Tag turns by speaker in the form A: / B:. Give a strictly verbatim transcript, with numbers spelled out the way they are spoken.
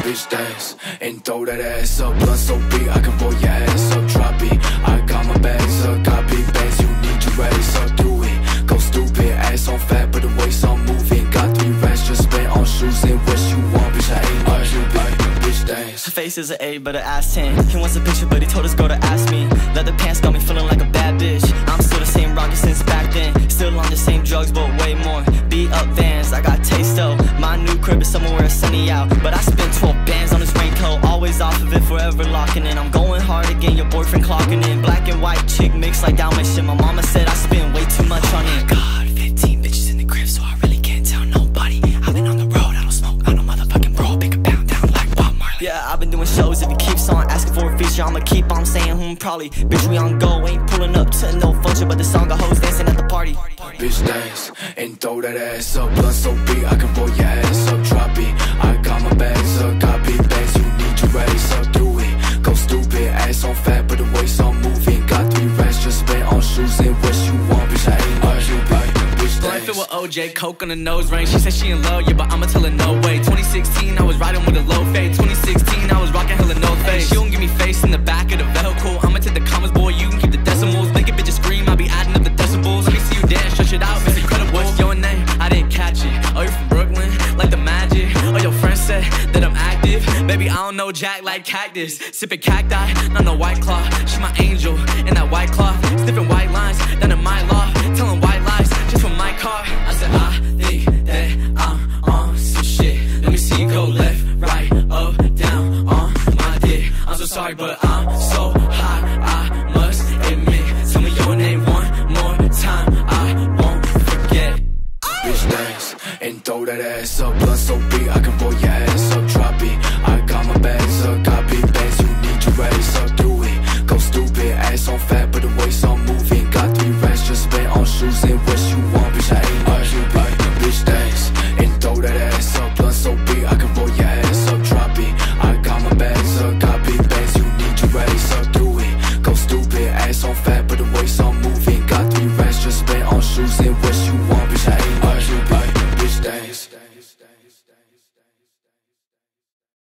A: bitch dance and throw that ass up. Blunt so big I can roll your ass up. Drop it, I got my bags up. Got big bags, you need your race up. Do it, go stupid, ass on fat but the waist on moving. Got three racks just spent on shoes and what you want, bitch I ain't no Cupid. Bitch dance.
B: Her face is an eight but her ass ten. He wants a picture but he told his girl to ask me. Leather pants got me feeling like a bad bitch. I'm still the same rocker since back then. Still on the same drugs but way more. Beat up Vans, I got taste though. My new crib is somewhere where it's sunny out, but I spent twelve bands on this raincoat. Always off of it, forever locking in. I'm going hard again, your boyfriend clocking in. Black and white chick mixed like Dalmatian. My mama said I spend way too much on it. God, fifteen bitches in the crib so I really can't tell nobody. I've been on the road, I don't smoke, I don't motherfucking roll. Pick a pound down like Bob Marley. Yeah, I've been doing shows, if he keeps on asking for a feature I'ma keep on saying hmm probably. Bitch we on go, ain't pulling up to no function, but the song got hoes dancing at the party.
A: Bitch dance and throw that ass up. Blunt so big I can roll your ass up. Drop it, I got my bags up. Got big bags, you need your race up. Do it, go stupid, ass on fat but the waist on moving. Got three racks just spent on shoes and what you want, bitch I ain't no Cupid. Bitch
C: Blunt
A: dance.
C: fit with O J, coke on the nose ring. She said she in love, yeah, but I'ma tell her no way. Twenty sixteen, I was riding with a low fade. Twenty sixteen, I was rocking hella no face. She don't give me face in the back of the vehicle. I'ma take the commas, boy, you can keep the decimals. Make a bitch scream, I'll be adding up the decibels. Let me see you dance, stretch it out, it's incredible. What's your name? I didn't catch it. Oh, you're from Brooklyn, like the magic. Oh, your friend said that I'm active. Baby, I don't know Jack like cactus. Sipping cacti, not no white claw. She my angel in that white cloth. Sniffing white lines down in my loft. Telling white lies just from my car. I said, I think that I'm on some shit. Let me see you go left, right, up, down on my dick. I'm so sorry, but I'm so high, I must admit. Tell me your name one more time, I won't forget.
A: Bitch dance and throw that ass up. Blunt so big I can roll your ass up. Drop it, I got my bags up. Got big bags, you need your race up. Do it, go stupid, ass on fat but the waist on moving. Got three racks just spent on shoes and what you want, bitch I ain't no Cupid. Bitch dance and throw that ass up. Blunt so big I can roll your ass up. Drop it, I got my bags up. Got big bags, you need your race up. Do it, go stupid, ass on fat but the